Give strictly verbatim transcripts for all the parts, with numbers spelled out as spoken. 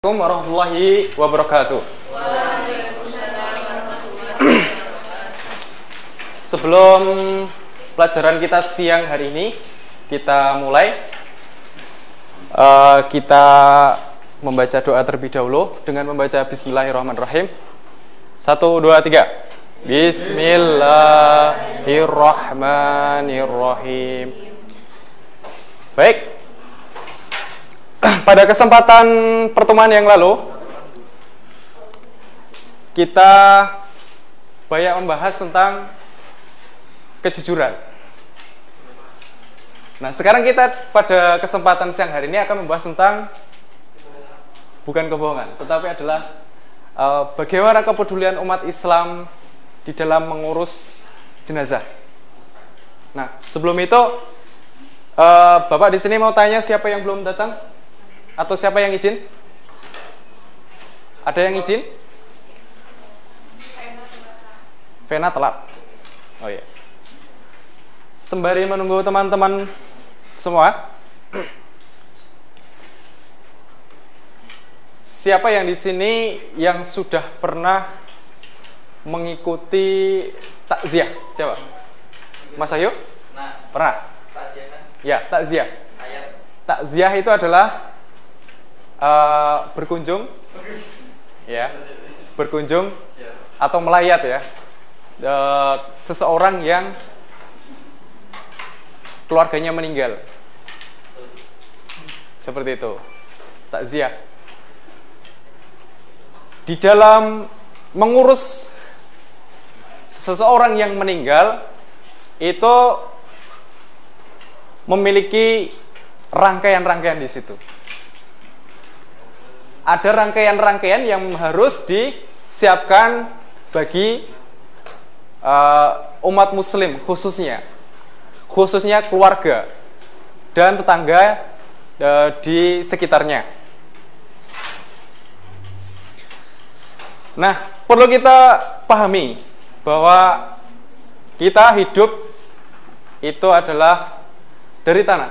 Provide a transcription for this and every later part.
Assalamualaikum warahmatullahi wabarakatuh. Waalaikumsalam warahmatullahi wabarakatuh. Sebelum pelajaran kita siang hari ini kita mulai, uh, kita membaca doa terlebih dahulu dengan membaca Bismillahirrahmanirrahim. Satu, dua, tiga. Bismillahirrahmanirrahim. Baik. Pada kesempatan pertemuan yang lalu kita banyak membahas tentang kejujuran. Nah, sekarang kita pada kesempatan siang hari ini akan membahas tentang bukan kebohongan, tetapi adalah uh, bagaimana kepedulian umat Islam di dalam mengurus jenazah. Nah, sebelum itu uh, Bapak di sini mau tanya siapa yang belum datang? Atau siapa yang izin? Ada yang izin? Vena telat. Oh iya. Sembari menunggu teman-teman semua, siapa yang di sini yang sudah pernah mengikuti takziah? Siapa? Mas Ayu? Pernah? Ya, takziah. Takziah itu adalah Uh, berkunjung, ya, berkunjung atau melayat ya, uh, seseorang yang keluarganya meninggal, seperti itu, takziah. Di dalam mengurus seseorang yang meninggal itu memiliki rangkaian-rangkaian di situ. Ada rangkaian-rangkaian yang harus disiapkan bagi uh, umat muslim khususnya khususnya keluarga dan tetangga uh, di sekitarnya. Nah, perlu kita pahami bahwa kita hidup itu adalah dari tanah.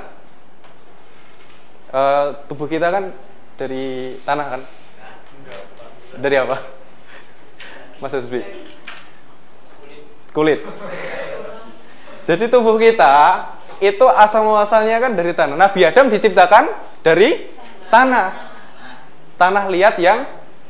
Uh, tubuh kita kan dari tanah kan? Dari apa? Mas Hasbi? Kulit. Jadi tubuh kita itu asal muasalnya kan dari tanah. Nabi Adam diciptakan dari tanah. Tanah liat yang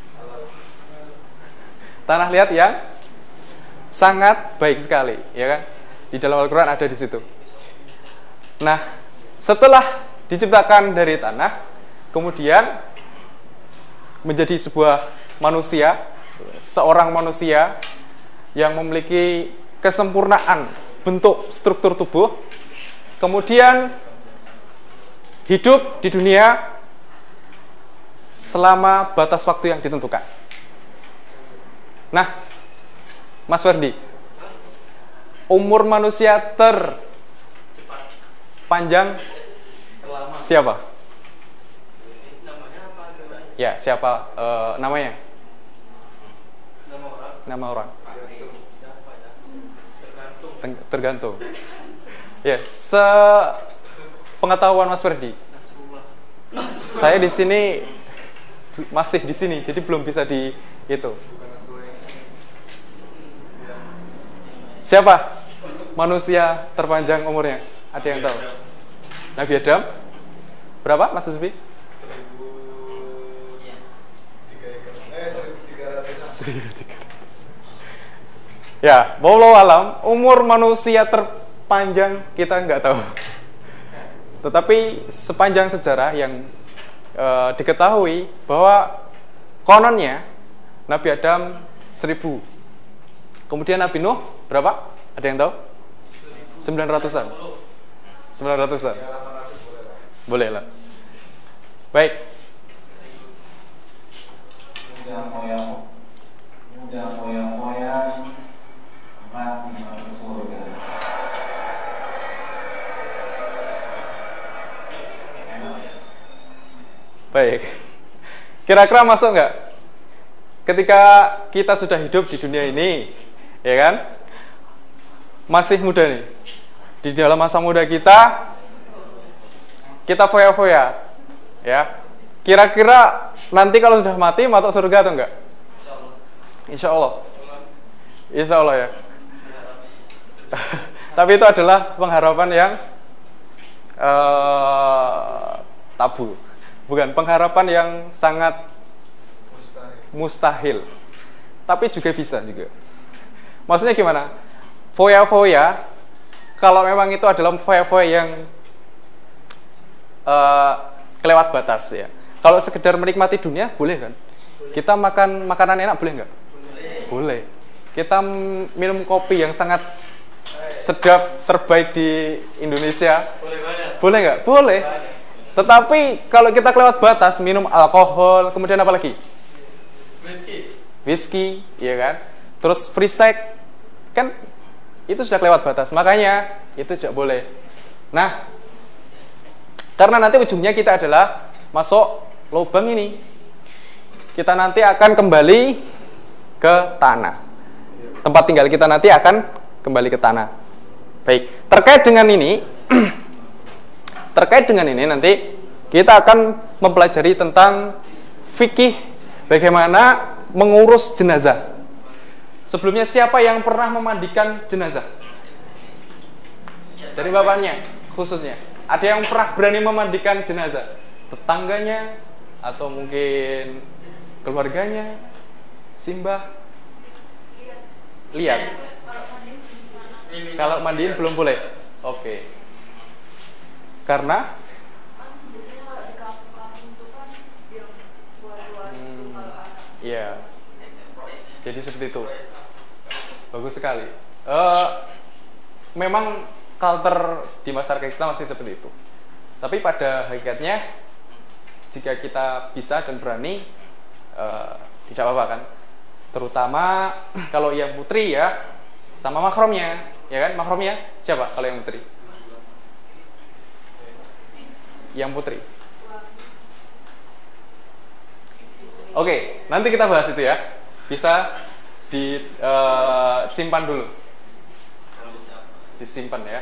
tanah liat yang sangat baik sekali, ya kan? Di dalam Al-Qur'an ada di situ. Nah, setelah diciptakan dari tanah, kemudian menjadi sebuah manusia, seorang manusia yang memiliki kesempurnaan bentuk struktur tubuh, kemudian hidup di dunia selama batas waktu yang ditentukan. Nah, Mas Ferdi, umur manusia terpanjang siapa? Ya, siapa uh, namanya? Nama orang. Nama orang. Tergantung. Tergantung. Ya, sepengetahuan Mas Ferdi. Saya di sini masih di sini, jadi belum bisa di itu. Siapa manusia terpanjang umurnya? Ada yang tahu? Nabi Adam. Berapa, Mas Hasbi? Ya, wallahu alam, umur manusia terpanjang kita nggak tahu. Tetapi sepanjang sejarah yang uh, diketahui bahwa kononnya Nabi Adam seribu. Kemudian Nabi Nuh berapa? Ada yang tahu? sembilan ratusan. sembilan ratusan. Boleh lah. Baik. Moyang udah moyang-moyang mati masuk surga. Baik. Kira-kira masuk nggak? Ketika kita sudah hidup di dunia ini, ya kan? Masih muda nih. Di dalam masa muda kita, kita foya-foya, ya. Kira-kira nanti kalau sudah mati masuk surga atau enggak? Insya Allah. Insya Allah ya. Tapi itu adalah pengharapan yang uh, tabu. Bukan pengharapan yang sangat mustahil. Tapi juga bisa juga. Maksudnya gimana? Foya-foya, kalau memang itu adalah foya-foya yang uh, kelewat batas ya. Kalau sekedar menikmati dunia, boleh kan? Kita makan makanan enak, boleh nggak? Boleh. Boleh. Kita minum kopi yang sangat sedap, terbaik di Indonesia, boleh banget. Boleh nggak? Boleh. Tetapi kalau kita kelewat batas, minum alkohol, kemudian apa lagi? Whisky. Whisky, iya kan? Terus free sex, kan itu sudah kelewat batas. Makanya itu tidak boleh. Nah, karena nanti ujungnya kita adalah masuk lubang ini, kita nanti akan kembali ke tanah. Tempat tinggal kita nanti akan kembali ke tanah. Baik, terkait dengan ini, terkait dengan ini nanti kita akan mempelajari tentang fikih bagaimana mengurus jenazah. Sebelumnya siapa yang pernah memandikan jenazah? Dari bapaknya khususnya. Ada yang pernah berani memandikan jenazah? Tetangganya atau mungkin keluarganya? Simbah? Lihat. Kalau mandiin belum boleh. Oke. Okay. Karena hmm, iya. Jadi seperti itu. Bagus sekali. Uh, memang culture di masyarakat kita masih seperti itu. Tapi pada hakikatnya, jika kita bisa dan berani, uh, tidak apa-apa kan. Terutama kalau yang putri ya, sama makromnya, ya kan? Makromnya siapa kalau yang putri? Yang putri. Oke, nanti kita bahas itu ya. Bisa disimpan uh, dulu. Disimpan ya.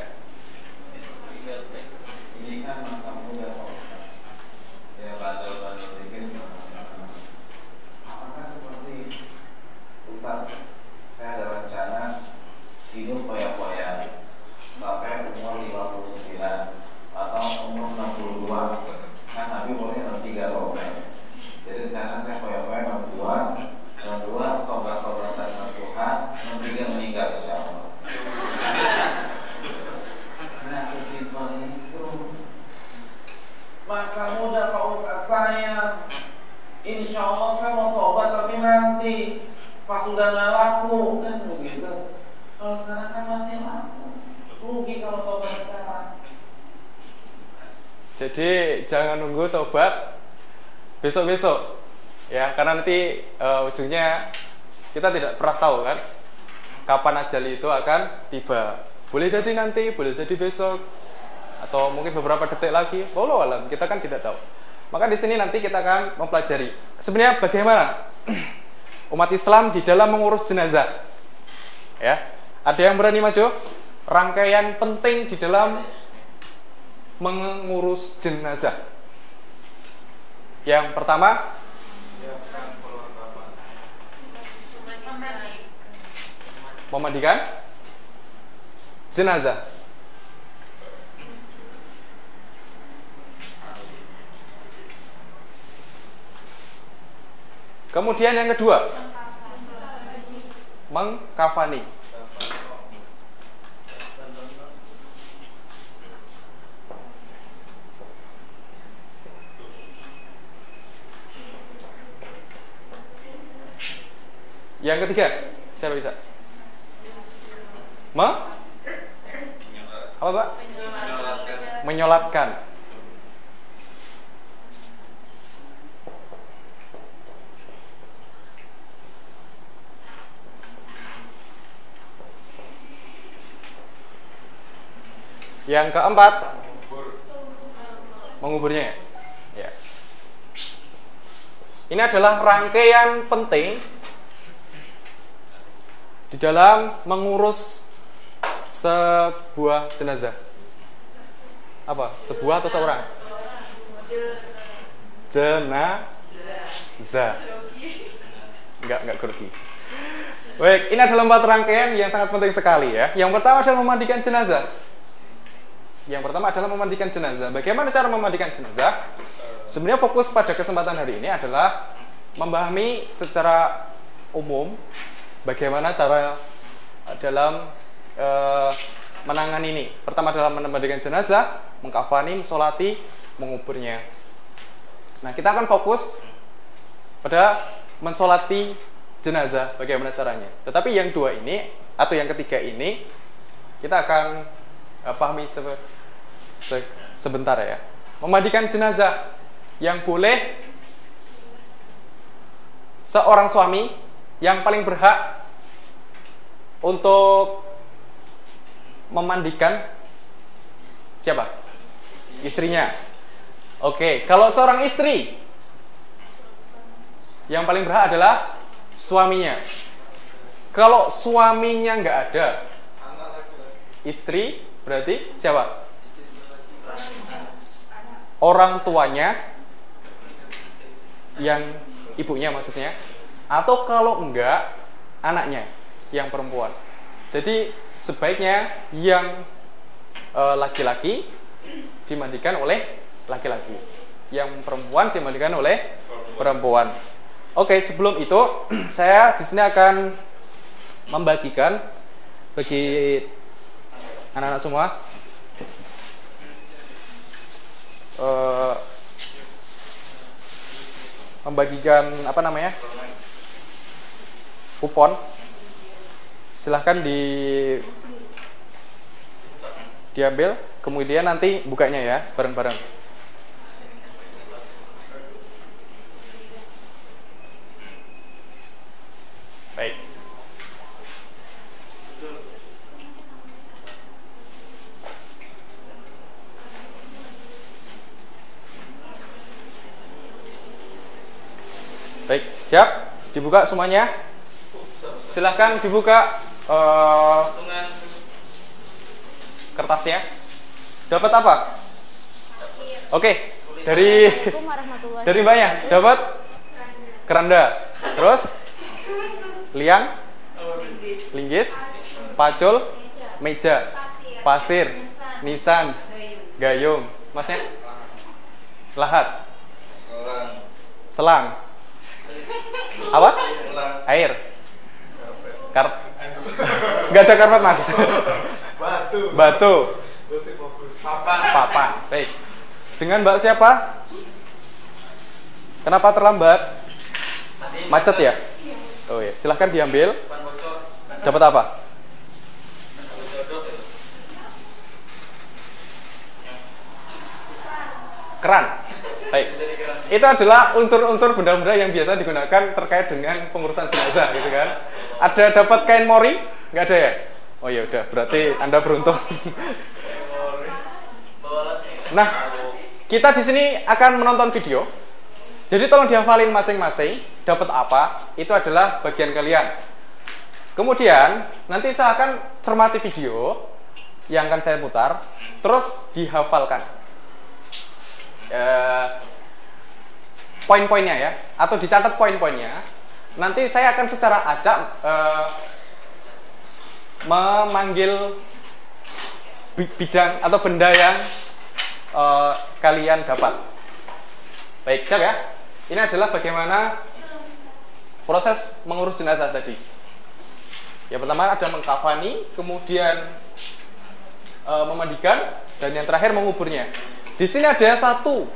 Ini kan masa muda kok. Ya bandel-bandel dikit. Apakah seperti Ustaz, saya ada rencana hidup foya-foya sampai umur lima puluh sembilan atau umur enam puluh dua. Kan Nabi umurnya enam puluh tiga loh. Jadi rencana saya foya-foya enam puluh dua, enam puluh dua tobat-tobatan nasuha, enam puluh tiga meninggal insyaallah. Nah, sesimpel itu. Masa muda Pak Ustaz saya, insya Allah saya mau tobat, tapi nanti pas sudah nggak laku kan begitu. Kalau sekarang kan masih laku, rugi kalau tobat sekarang. Jadi jangan nunggu tobat besok-besok ya, karena nanti uh, ujungnya kita tidak pernah tahu kan kapan ajal itu akan tiba. Boleh jadi nanti, boleh jadi besok, atau mungkin beberapa detik lagi. Wallahu alam, kita kan tidak tahu. Maka di sini nanti kita akan mempelajari sebenarnya bagaimana umat Islam di dalam mengurus jenazah. Ya, ada yang berani maju? Rangkaian penting di dalam mengurus jenazah. Yang pertama, memandikan jenazah. Kemudian yang kedua, mengkafani. Yang ketiga, siapa bisa? Ma? Apa, Pak? Menyolatkan. Menyolatkan. Yang keempat, menguburnya. Ya. Ini adalah rangkaian penting di dalam mengurus sebuah jenazah. Apa? Sebuah atau seorang? jenazah. Enggak, enggak grogi. Baik, ini adalah empat rangkaian yang sangat penting sekali ya. Yang pertama adalah memandikan jenazah. Yang pertama adalah memandikan jenazah. Bagaimana cara memandikan jenazah? Sebenarnya fokus pada kesempatan hari ini adalah memahami secara umum bagaimana cara dalam uh, menangani ini. Pertama adalah memandikan jenazah, mengkafani, mensolati, menguburnya. Nah, kita akan fokus pada mensolati jenazah, bagaimana caranya. Tetapi yang dua ini atau yang ketiga ini kita akan uh, pahami se se sebentar ya. Memandikan jenazah yang boleh seorang suami yang paling berhak untuk memandikan siapa? Istrinya. Oke, kalau seorang istri yang paling berhak adalah suaminya. Kalau suaminya nggak ada, istri berarti siapa? Orang tuanya, yang ibunya maksudnya. Atau kalau enggak, anaknya yang perempuan. Jadi sebaiknya yang laki-laki dimandikan oleh laki-laki, yang perempuan dimandikan oleh perempuan. Oke, sebelum itu saya di sini akan membagikan bagi anak-anak semua uh, membagikan apa namanya kupon. Silahkan di diambil, kemudian nanti bukanya ya bareng-bareng. Baik. Baik, siap? Dibuka semuanya? Silahkan dibuka uh, kertasnya. Dapat apa? Oke, dari dari mbaknya dapat keranda. Terus liang, linggis, pacul, meja, pasir, nisan, gayung. Masnya? Lahat, selang. Apa? Air. Kar Gak ada karpet mas. Batu. Batu. Papan. Papan. Baik. Dengan mbak siapa? Kenapa terlambat? Macet ya? Oh ya, silahkan diambil. Dapat apa? Keran. Baik. Itu adalah unsur-unsur benda-benda yang biasa digunakan terkait dengan pengurusan jenazah, gitu kan? Ada dapat kain mori? Nggak ada ya? Oh ya udah, berarti Anda beruntung. Nah, kita di sini akan menonton video. Jadi tolong dihafalin masing-masing. Dapat apa? Itu adalah bagian kalian. Kemudian nanti saya akan cermati video yang akan saya putar, terus dihafalkan eh, poin-poinnya ya, atau dicatat poin-poinnya. Nanti saya akan secara acak eh, memanggil bidang atau benda yang eh, kalian dapat. Baik, siap ya? Ini adalah bagaimana proses mengurus jenazah tadi. Yang pertama ada mengkafani, kemudian e, memandikan, dan yang terakhir menguburnya. Di sini ada satu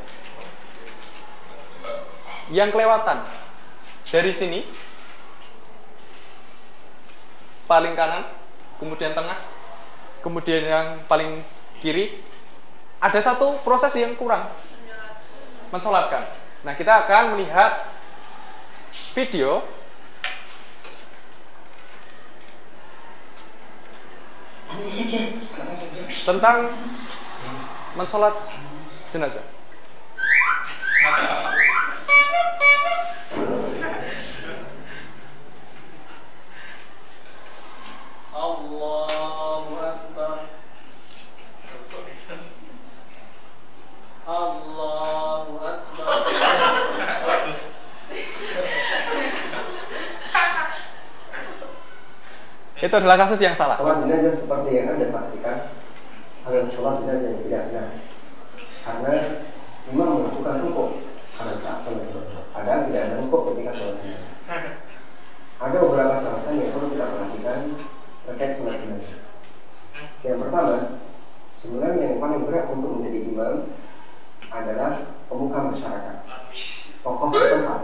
yang kelewatan. Dari sini, paling kanan, kemudian tengah, kemudian yang paling kiri, ada satu proses yang kurang, mensolatkan. Nah, kita akan melihat video tentang mensolat jenazah. Allahu Akbar. Allahu Akbar. Itu adalah kasus yang salah. Sholat jenazah seperti yang Anda pastikan adalah sholat jenazah yang tidak benar. Karena imam melakukan rukuk pada saat sholat jenazah. Padahal tidak ada rukuk ketika sholat jenazah. Ada beberapa catatan yang perlu kita perhatikan terkait sholat jenazah. Yang pertama, sebenarnya yang paling berat untuk menjadi imam adalah pemuka masyarakat, tokoh setempat.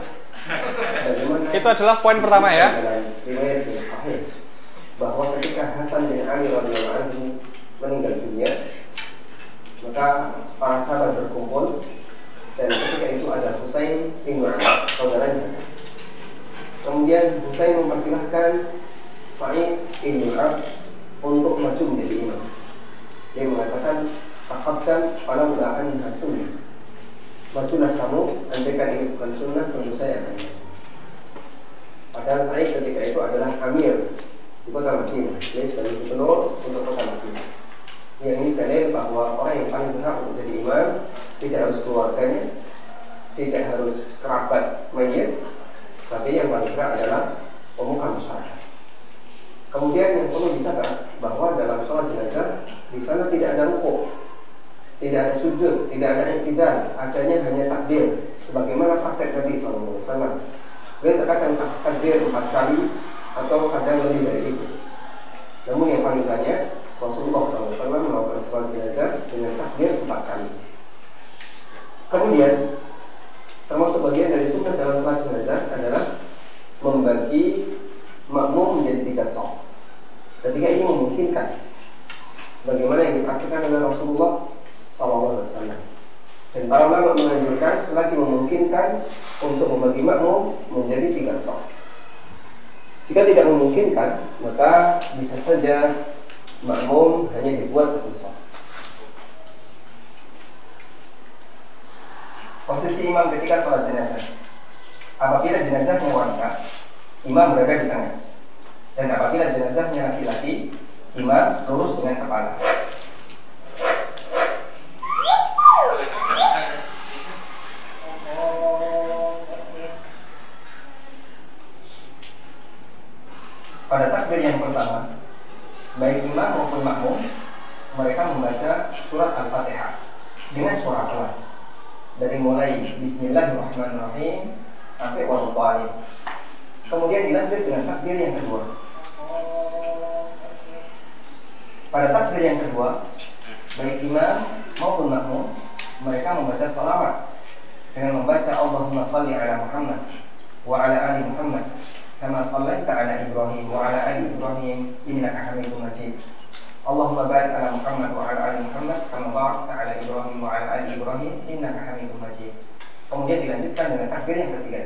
Itu adalah poin pertama ya. Riwayat yang sahih bahwa ketika Hasan bin Ali radhiyallahu anhu meninggal dunia, maka para sahabat berkumpul dan ketika itu ada Husain bin Ali, saudaranya. Kemudian Husain mempersilahkan Sa'id bin Mu'adz untuk maju menjadi imam. Dia mengatakan, "Taqaddam falau la anha sunnah." Majulah kamu, andaikan ini bukan sunnah, tentu saya akan maju. Padahal Sa'id ketika itu adalah amir di kota Madinah. Dia sebagai gubernur untuk kota Madinah. Yang ini dalil bahwa orang yang paling berhak untuk jadi imam tidak harus keluarganya, tidak harus kerabat mayit, tapi yang paling berhak adalah pemuka masyarakat. Kemudian yang perlu dicatat bahwa dalam sholat jenazah di sana tidak ada rukuk, tidak ada sujud, tidak ada i'tidal, adanya hanya takbir, sebagaimana praktek Nabi shallallahu alaihi wasallam. Beliau terkadang takbir empat kali atau kadang lebih dari itu. Namun yang paling banyak Rasulullah shallallahu alaihi wasallam melakukan sholat jenazah dengan takbir empat kali. Kemudian termasuk bagian dari sunnah dalam sholat jenazah adalah membagi makmum menjadi tiga saf. Ketika ini memungkinkan, bagaimana yang dipraktikkan oleh Rasulullah shallallahu alaihi wasallam. Dan para ulama menganjurkan selagi memungkinkan untuk membagi makmum menjadi tiga saf. Jika tidak memungkinkan, maka bisa saja makmum hanya dibuat satu saf. Posisi imam ketika sholat jenazah. Apabila jenazahnya wanita, imam berada di tengah. Dan apabila jenazahnya laki-laki, imam lurus dengan kepala. Pada takbir yang pertama, baik imam maupun makmum, mereka membaca surat Al-Fatihah dengan suara pelan. Dari mulai Bismillahirrahmanirrahim sampai Wal-Dhalin. Kemudian dilanjut dengan takbir yang kedua. Pada takbir yang kedua, baik imam maupun makmum, mereka membaca salawat dengan membaca Allahumma shalli ala Muhammad wa ala ali Muhammad kama shallaita ala Ibrahim wa ala ali Ibrahim innaka Hamidum Majid. Allahumma barik ala Muhammad wa ala ali Muhammad kama barakta ala Ibrahim wa ala ali Ibrahim innaka Hamidum Majid. Kemudian dilanjutkan dengan takbir yang ketiga.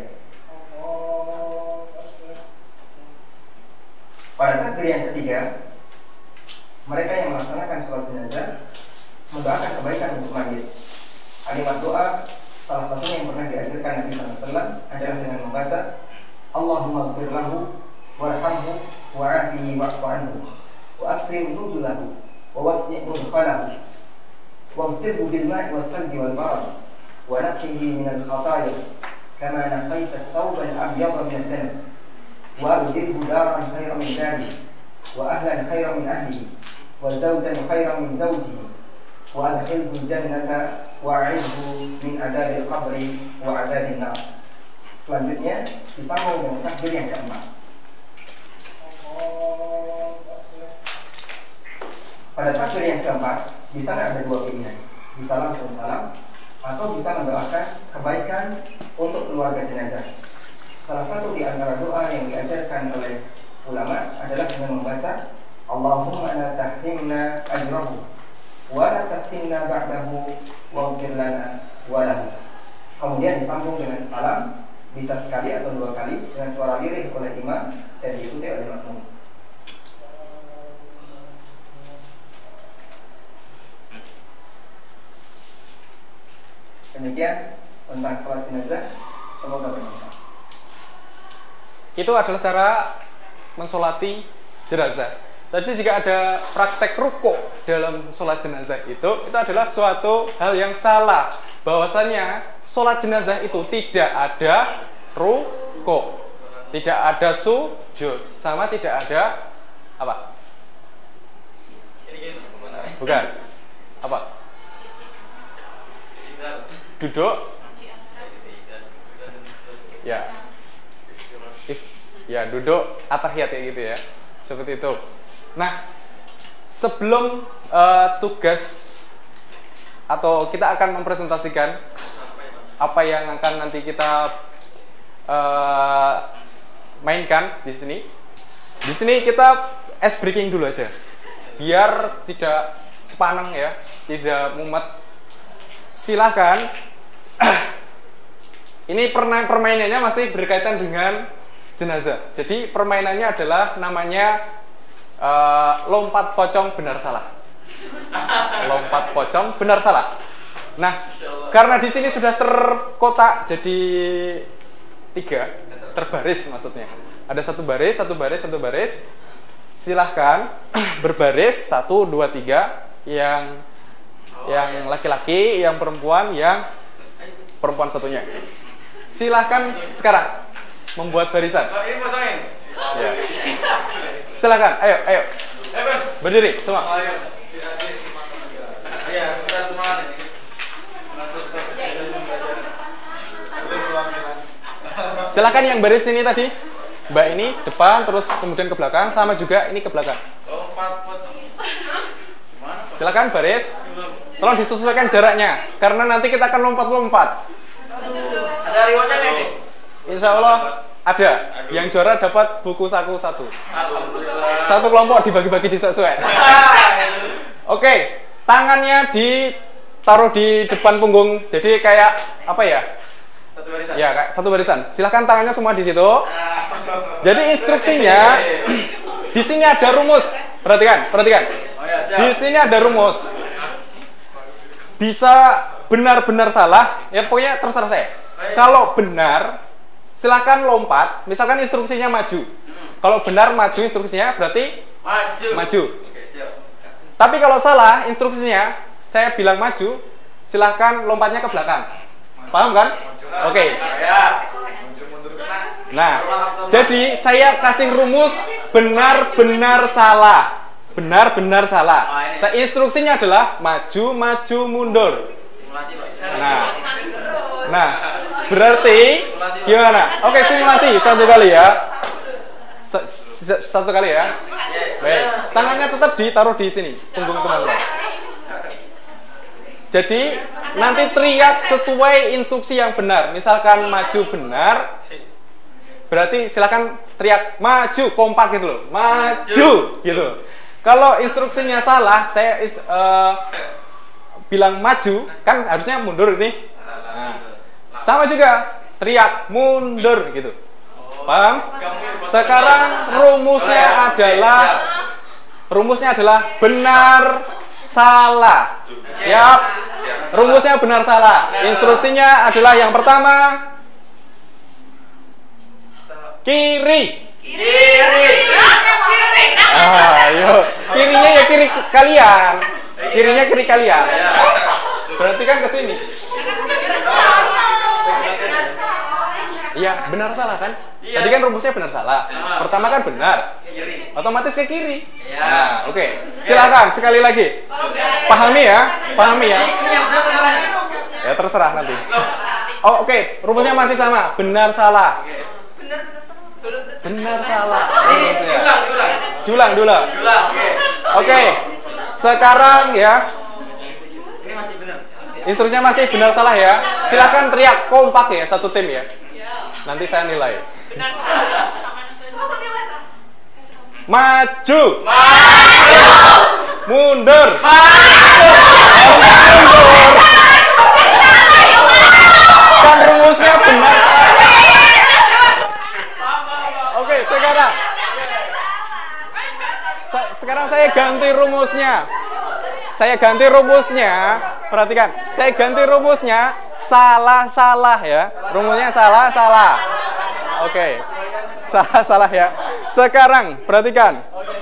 Pada takbir yang ketiga, mereka yang melaksanakan sholat jenazah mendoakan kebaikan untuk mayit. Kalimat doa salah satunya yang pernah diajarkan Nabi shallallahu alaihi wasallam adalah dengan membaca Allahumma ighfir lahu warhamhu wa'afihi wa'fu anhu wa akrim nuzulahu wa wasi' mudkhalahu wamtirhu bil ma'i was thalji wal barad wa naqhihi min al khataaya kama naqaita ath-thawba al-abyada min ad-danas wa abdilhu daran khayran min darihi wa ahlan khayran min ahlihi wa zawjan khayran min zawjihi wa adkhilhu al-jannata wa a'idhu min adzabil qabri wa adzabil nar. Selanjutnya disambung dengan takbir yang keempat. Pada takbir yang keempat, di sana ada dua pilihan, bisa langsung salam atau bisa mendoakan kebaikan untuk keluarga jenazah. Salah satu di antara doa yang diajarkan oleh ulama adalah dengan membaca Allahumma la tahrimna ajrahu wa la tahrimna ba'dahu waghfir lana wa lahu. Kemudian disambung dengan salam, bisa sekali atau dua kali dengan suara lirih oleh imam dan diikuti oleh makmum. Demikian tentang sholat jenazah, semoga bermanfaat. Itu adalah cara mensolati jenazah. Tadi jika ada praktek rukuk dalam sholat jenazah itu, itu adalah suatu hal yang salah. Bahwasanya sholat jenazah itu tidak ada rukuk, tidak ada sujud, sama tidak ada Apa? Bukan. Apa? Duduk. Ya. If, ya duduk atahiyat kayak gitu ya. Seperti itu. Nah, sebelum uh, tugas atau kita akan mempresentasikan apa yang akan nanti kita uh, mainkan di sini. Di sini kita ice breaking dulu aja, biar tidak sepaneng ya, tidak mumet. Silahkan. Ini permainannya masih berkaitan dengan jenazah. Jadi permainannya adalah namanya uh, lompat pocong benar salah. Lompat pocong benar salah. Nah, karena di sini sudah terkotak jadi tiga, terbaris maksudnya. Ada satu baris, satu baris, satu baris. Silahkan berbaris satu, dua, tiga. Yang yang laki-laki, yang perempuan, yang perempuan satunya. Silahkan sekarang membuat barisan. Ya. Silahkan, ayo, ayo. Berdiri semua. Silahkan yang baris ini tadi, Mbak ini depan, terus kemudian ke belakang, sama juga ini ke belakang. Silahkan baris. Tolong disesuaikan jaraknya, karena nanti kita akan lompat-lompat. Ada rewardnya nih? Insya Allah ada. Yang juara dapat buku saku satu. Satu kelompok dibagi-bagi disesuai. Oke, tangannya ditaruh di depan punggung. Jadi kayak apa ya? Satu barisan. Ya, kayak satu barisan. Silahkan tangannya semua di situ. Jadi instruksinya di sini ada rumus. Perhatikan, perhatikan. Di sini ada rumus. Bisa benar-benar salah, ya pokoknya terserah saya. Kalau benar, silahkan lompat. Misalkan instruksinya maju. Kalau benar maju instruksinya berarti maju. maju. Oke, siap. Tapi kalau salah instruksinya, saya bilang maju, silahkan lompatnya ke belakang. Paham kan? Oke. Nah, jadi saya kasih rumus benar-benar salah. Benar-benar salah. Saya instruksinya adalah maju, maju, mundur. Nah, nah, berarti gimana? Oke, simulasi satu kali ya. S -s Satu kali ya. Baik, tangannya tetap ditaruh di sini, punggung teman-teman. Jadi nanti teriak sesuai instruksi yang benar. Misalkan maju benar, berarti silakan teriak maju, kompak gitu loh. Maju gitu. Kalau instruksinya salah, saya ist uh, bilang maju, kan harusnya mundur ini. Nah, sama juga teriak mundur gitu. Paham? Sekarang rumusnya adalah rumusnya adalah benar salah. Siap? Rumusnya benar salah. Instruksinya adalah yang pertama kiri. Kiri. Ah, yuk. Kirinya ya kiri kalian. Kirinya kiri kalian. Berarti kan ke sini. Iya, benar salah kan? Iya. Tadi kan rumusnya benar salah. Pertama kan benar. Kiri. Otomatis ke kiri. Iya. Nah, oke. Okay. Silakan sekali lagi. Pahami ya, pahami ya. Ini yang benar salah. Ya terserah nanti. Oh, oke. Okay. Rumusnya masih sama. Benar salah. Benar salah. Rumusnya. Ulang, ulang. Dulang, dulang. Ulang, oke. Oke. Sekarang ya. Ini masih benar. Instruksinya masih benar salah ya. Silakan teriak kompak ya, satu tim ya. Nanti saya nilai. Maju. Maju. Mundur. Maju. Mundur. Kan rumusnya benar salah. Oke, sekarang. Sa sekarang saya ganti rumusnya. Saya ganti rumusnya. Perhatikan, saya ganti rumusnya salah-salah ya. Rumusnya salah-salah. Oke. Salah-salah ya. Sekarang perhatikan.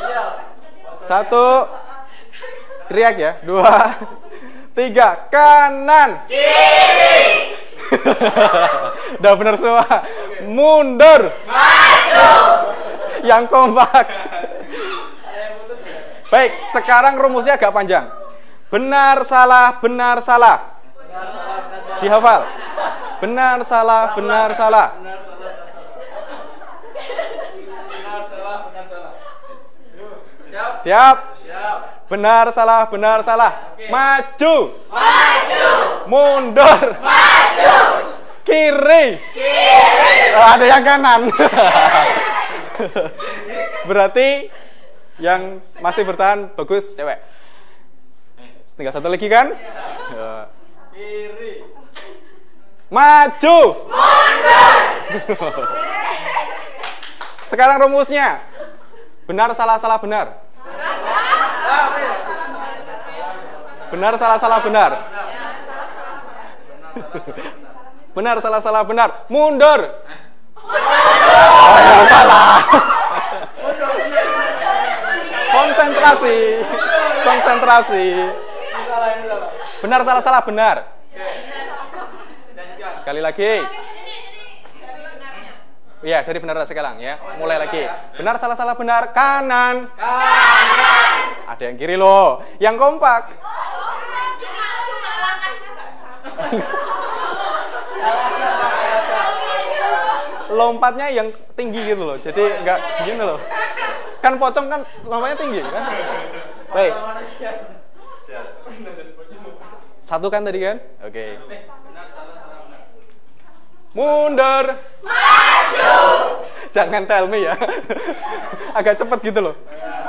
Satu. Teriak ya. Dua. Tiga. Kanan. Kiri. Udah benar semua. Mundur. Maju. Yang kompak. Baik, sekarang rumusnya agak panjang. Benar, salah, benar, salah. Dihafal. Benar, salah, benar, salah. Siap. Benar, salah, benar, salah. Maju. Maju. Mundur. Maju. Kiri. Kiri. Oh, ada yang kanan. Berarti yang masih bertahan bagus cewek. Tinggal satu lagi kan? Ya. Kiri. Maju. Mundur. Sekarang rumusnya. Benar, salah, salah, benar. Benar, salah, salah, benar. Benar, salah, salah, benar. Mundur. Oh, salah. Konsentrasi. Konsentrasi. Benar, salah, salah, benar. Sekali lagi. Iya, dari benar sekarang ya. Mulai lagi. Benar, salah, salah, benar. Kanan. Kanan. Ada yang kiri loh. Yang kompak. Lompatnya yang tinggi gitu loh. Jadi enggak gini loh. Kan pocong kan lompatnya tinggi kan. Baik. Satu kan tadi kan? Oke. Mundur. Maju. Jangan tell me ya. Agak cepet gitu loh.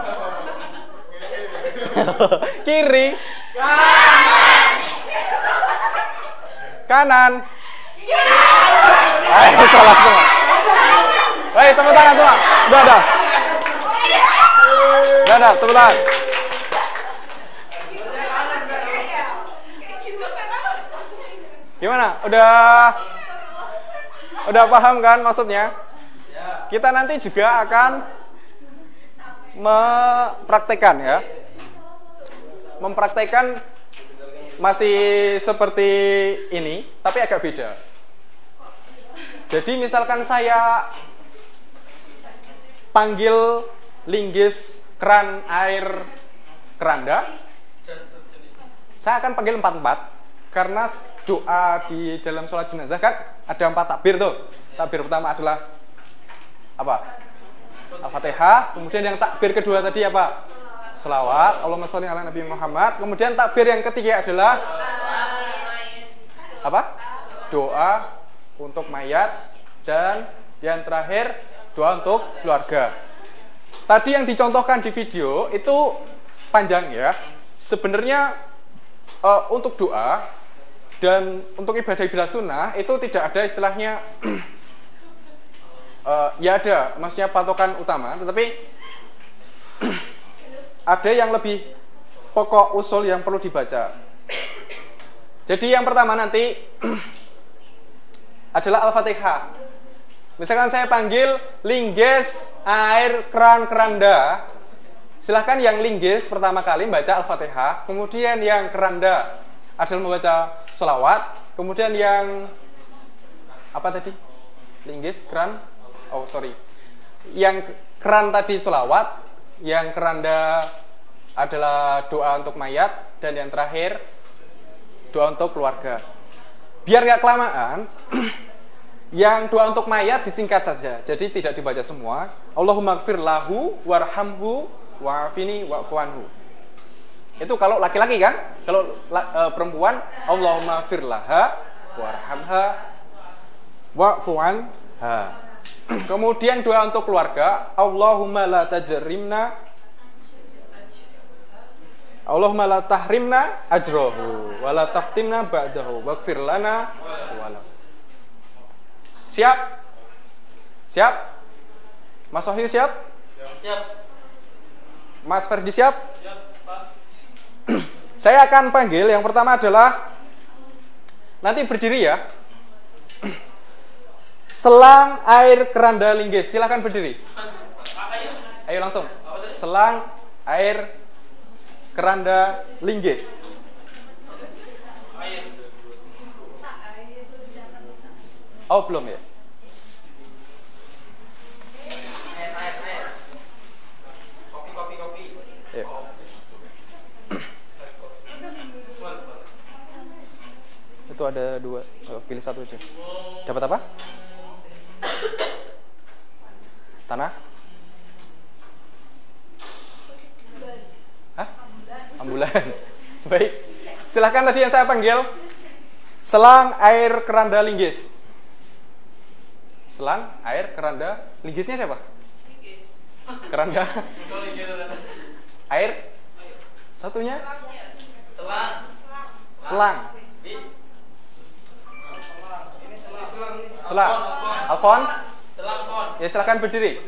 Kiri. Kanan. Kanan. Kiri. Ayo, salah semua. Baik, tepuk tangan semua. Udah, udah. Udah, udah, tepuk tangan. Gimana? Udah Udah paham kan maksudnya? Kita nanti juga akan mempraktekkan ya. Mempraktekkan masih seperti ini, tapi agak beda. Jadi misalkan saya panggil linggis keran air keranda, saya akan panggil empat empat. Karena doa di dalam sholat jenazah kan ada empat takbir tuh. Takbir pertama adalah apa? Al-Fatihah. Kemudian yang takbir kedua tadi apa? Selawat. Allahumma sholli ala Nabi Muhammad. Kemudian takbir yang ketiga adalah apa? Doa untuk mayat. Dan yang terakhir doa untuk keluarga. Tadi yang dicontohkan di video itu panjang ya. Sebenarnya uh, untuk doa dan untuk ibadah-ibadah sunnah itu tidak ada istilahnya uh, ya ada, maksudnya patokan utama, tetapi ada yang lebih pokok usul yang perlu dibaca. Jadi yang pertama nanti adalah Al-Fatihah. Misalkan saya panggil linggis air keran keranda, silahkan yang linggis pertama kali membaca Al-Fatihah, kemudian yang keranda adalah membaca sholawat, kemudian yang apa tadi? Linggis, keran, oh sorry, yang keran tadi sholawat, yang keranda adalah doa untuk mayat, dan yang terakhir doa untuk keluarga. Biar gak kelamaan, yang doa untuk mayat disingkat saja, jadi tidak dibaca semua. Allahumma gfir lahu warhamhu wa'afini wa'fuanhu. Itu kalau laki-laki kan. Kalau e, perempuan, Allahumma gfir laha warhamha wa'fuanha. Kemudian doa untuk keluarga, Allahumma la tajrimna Allahumma la tahrimna ajrohu wa la taftimna ba'dahu waghfir lana wala. Siap? Siap? Mas Wahyu siap? Siap. Mas Ferdi siap? Siap, Pak. Saya akan panggil, yang pertama adalah nanti berdiri ya. Selang air keranda linggis, silakan berdiri. Ayo langsung. Selang air keranda linggis. Oh belum ya? Air, air, air. Kopi, kopi, kopi. Ya. satu ada dua. Oh, pilih satu aja. Dapat apa? Tanah? Hah? Ambulan. Baik. Silahkan tadi yang saya panggil. Selang air keranda linggis. Selang air keranda linggisnya siapa? Keranda. Air. Satunya? Selang. Selang. Selang. Alfon? Selang kon. Ya silakan berdiri.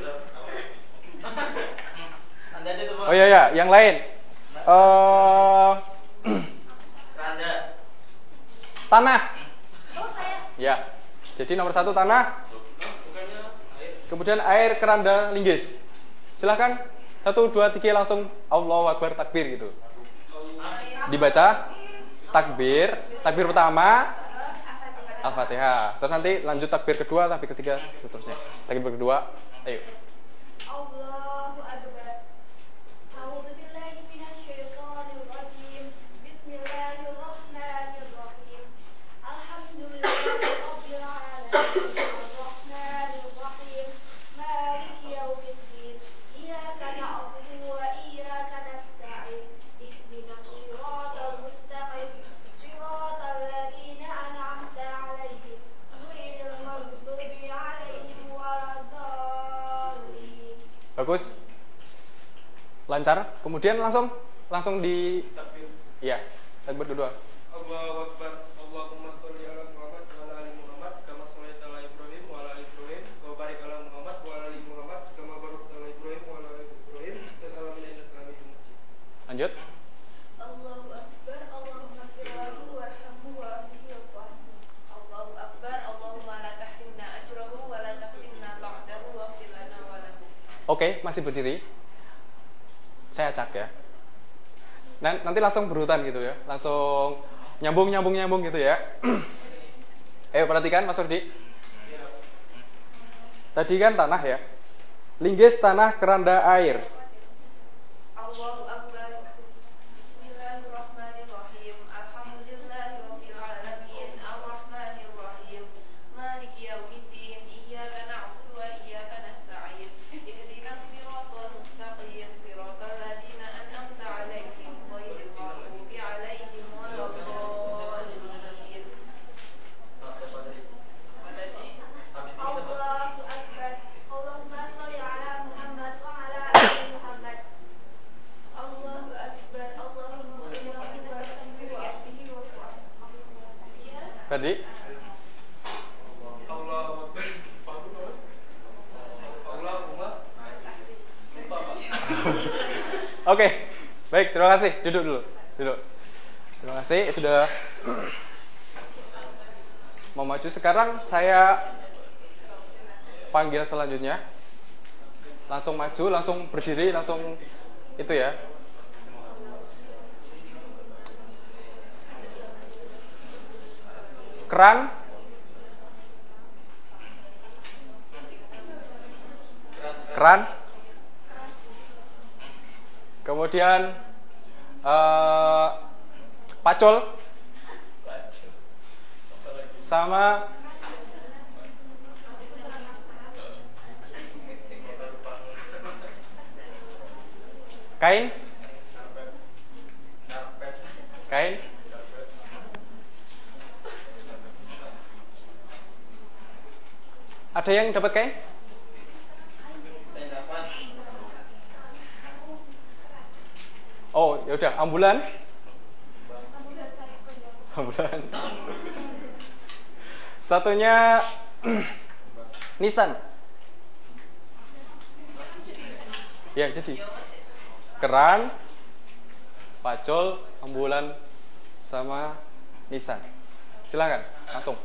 Anda aja tuh, Bang. Oh iya ya, yang lain. Eh Randa. tanah. Ya. Jadi nomor satu tanah. Kemudian air keranda linggis. Silakan. Satu, dua, tiga langsung Allahu Akbar takbir gitu. Dibaca takbir, takbir pertama Al-Fatihah. Terus nanti lanjut takbir kedua, takbir ketiga, seterusnya. Takbir kedua, ayo. Allahu Akbar. A'udzu billahi minasyaitonir rajim. Bismillahirrahmanirrahim. Alhamdulillahirabbil alamin. Arrahmanir rahim. Maliki yaumiddin. Iyyaka na'budu wa iyyaka nasta'in. Ihdinas siratal mustaqim. Siratal ladzina an'amta 'alaihim ghairil maghdubi 'alaihim waladdallin. Bagus. Lancar. Kemudian langsung langsung di Takbir. ya, takbir kedua. Allahu Akbar. Allahumma sholli ala Muhammad wa ala ali Muhammad kama shallaita ala Ibrahim wa ala ali Ibrahim wa barik ala Muhammad wa ala ali Muhammad kama barakta ala Ibrahim wa ala ali Ibrahim fil alamin innaka Hamidum Majid. Lanjut. Allahu Akbar, Allahumma firlahu warhamhu wa'afihi wa'afhu. Allahu Akbar, Allahumma la tahrimna ajrahu wa la tahrimna ba'dahu wa fil lana wa lahu. Oke, masih berdiri. Saya acak ya. Nan- nanti langsung berurutan gitu ya. Langsung nyambung nyambung nyambung gitu ya. Ayo perhatikan Mas Rudi. Tadi kan tanah ya. Linggis tanah keranda air. Allahu Akbar. Bismillahirrahmanirrahim. Alhamdulillahirabbil alamin. Arrahmanir rahim. Maliki yaumiddin. Iyyaka na'budu wa iyyaka nasta'in. Ihdinas siratal mustaqim. Siratal ladzina an'amta 'alaihim ghairil maghdubi 'alaihim waladdallin. Allahu Akbar. Allahumma sholli ala Muhammad wa ala ali Muhammad. Allahu Akbar. Allahumma firlahu warhamhu wa'afihi wa'afhu. Tadi. Allahu Akbar. Allahumma lupa, Pak. Oke. Baik, terima kasih. Duduk dulu. Duduk. Terima kasih sudah mau maju. Sekarang saya panggil selanjutnya. Langsung maju, langsung berdiri, langsung itu ya. Keran. Keran. Kemudian eh, pacul. Sama kain. Kain. Ada yang dapat kain? Saya dapat. Oh, ya udah, ambulan. Ambulan. Satunya Nissan. Ya, jadi keran, pacul, ambulan, sama Nissan. Silakan, langsung.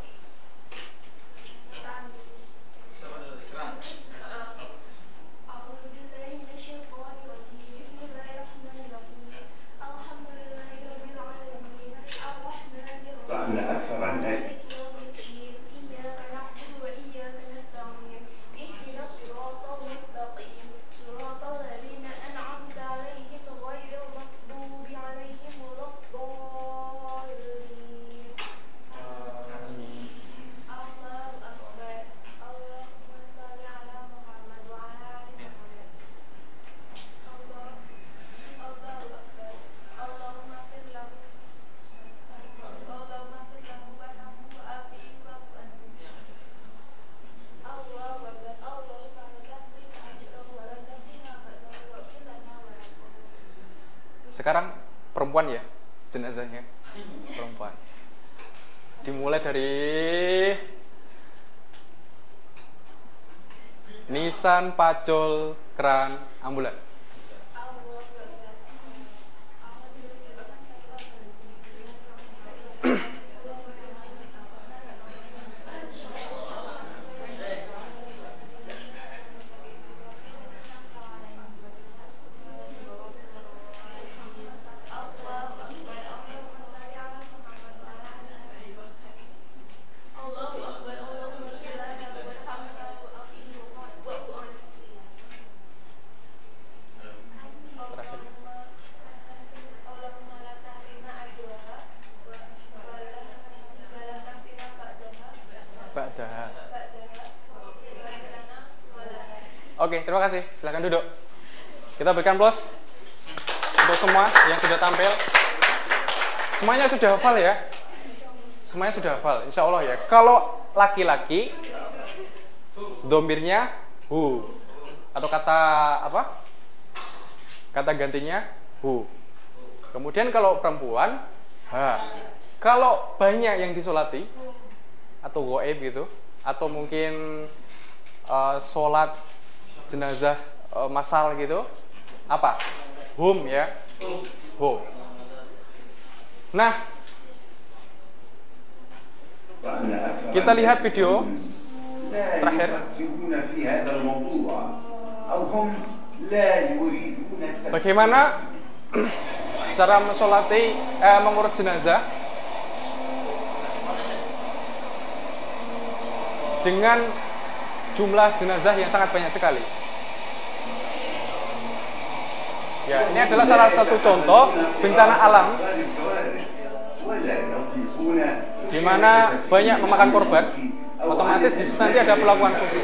A'udzu billahi minasyaitonir rajim. Bismillahirrahmanirrahim. Alhamdulillahirabbil alamin. Arrahmanir rahim. Anda aksara naik. Maliki yaumiddin. Iyyaka na'budu wa iyyaka nasta'in. Ihdinas siratal mustaqim. Siratal ladzina an'amta 'alaihim ghairil maghdubi 'alaihim waladdallin. Sekarang perempuan ya, jenazahnya perempuan. Dimulai dari nisan, pacul, keran, ambulan. Oke, terima kasih. Silakan duduk. Kita berikan plus untuk semua yang sudah tampil. Semuanya sudah hafal ya? Semuanya sudah hafal, insya Allah ya. Kalau laki-laki, domirnya hu, atau kata apa? Kata gantinya hu. Kemudian kalau perempuan, ha. Kalau banyak yang disolati atau goib gitu, atau mungkin uh, sholat jenazah uh, massal gitu, apa? Hum ya, hum. Nah, kita lihat video terakhir. Bagaimana cara mensolati, eh, mengurus jenazah dengan jumlah jenazah yang sangat banyak sekali. Ya, ini adalah salah satu contoh bencana alam di mana banyak memakan korban. Otomatis di situ nanti ada perlakuan khusus.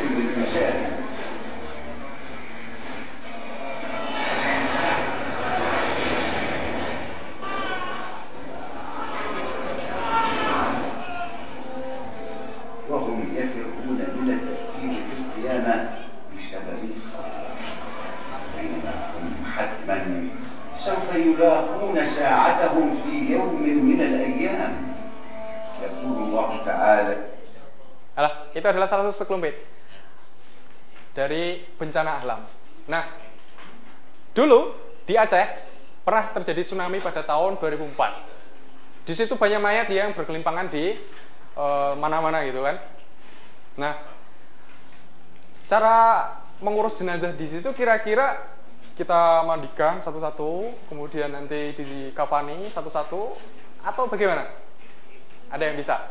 سوف يلاقون ساعتهم في يوم من الأيام يقول الله تعالى. Alah, itu adalah salah satu sekelumit dari bencana alam. Nah, dulu di Aceh pernah terjadi tsunami pada tahun dua ribu empat. Di situ banyak mayat yang berkelimpangan di mana-mana uh, gitu kan. Nah, cara mengurus jenazah di situ kira-kira kita mandikan satu-satu, kemudian nanti dikafani satu-satu, atau bagaimana? Ada yang bisa?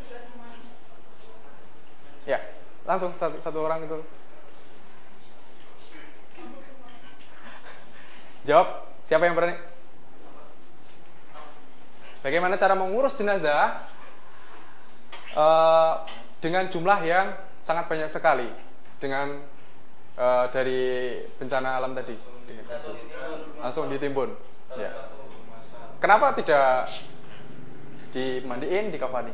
Ya, langsung satu, satu orang itu. Jawab, siapa yang berani? Bagaimana cara mengurus jenazah uh, dengan jumlah yang sangat banyak sekali, dengan uh, dari bencana alam tadi? Langsung ditimbun. Ya. Kenapa tidak dimandiin, dikafani?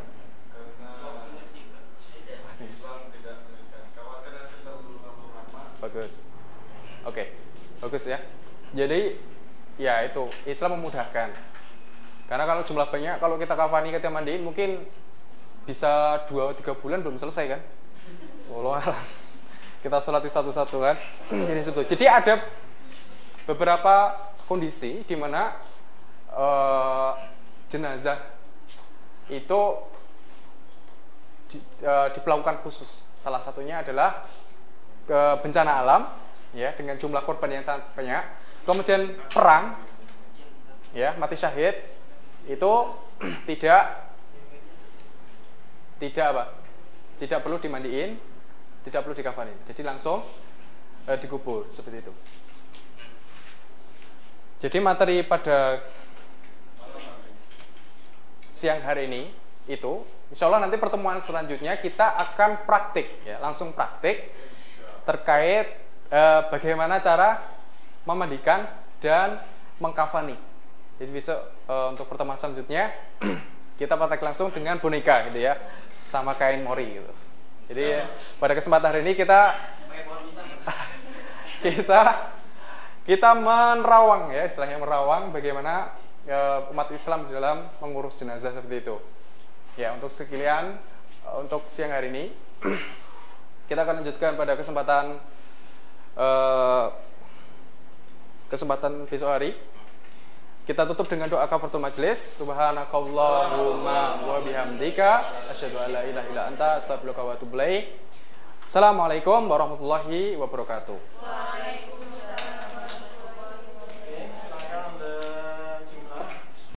Bagus. Oke, okay. Bagus ya. Jadi ya itu Islam memudahkan. Karena kalau jumlah banyak, kalau kita kafani, kita mandiin, mungkin bisa dua tiga bulan belum selesai kan? Wallah, kita sholati satu-satu kan? Jadi itu. Jadi ada beberapa kondisi di mana uh, jenazah itu di, uh, diperlakukan khusus. Salah satunya adalah uh, bencana alam, ya, dengan jumlah korban yang sangat banyak. Kemudian perang, ya, mati syahid itu tidak tidak apa? Tidak perlu dimandiin, tidak perlu dikafanin. Jadi langsung uh, dikubur seperti itu. Jadi materi pada siang hari ini itu, insya Allah nanti pertemuan selanjutnya kita akan praktik, ya, langsung praktik terkait eh, bagaimana cara memandikan dan mengkafani. Jadi besok eh, untuk pertemuan selanjutnya kita praktek langsung dengan boneka gitu ya, sama kain mori gitu. Jadi pada kesempatan hari ini kita kita kita menerawang ya, istilahnya menerawang bagaimana uh, umat Islam di dalam mengurus jenazah seperti itu. Ya, untuk sekalian uh, untuk siang hari ini kita akan lanjutkan pada kesempatan uh, kesempatan besok hari. Kita tutup dengan doa kafaratul majlis. Subhanakallahumma wa bihamdika asyhadu an la ilaha illa anta astaghfiruka wa atubu ilaik. Assalamualaikum warahmatullahi wabarakatuh. Waalaikumsalam.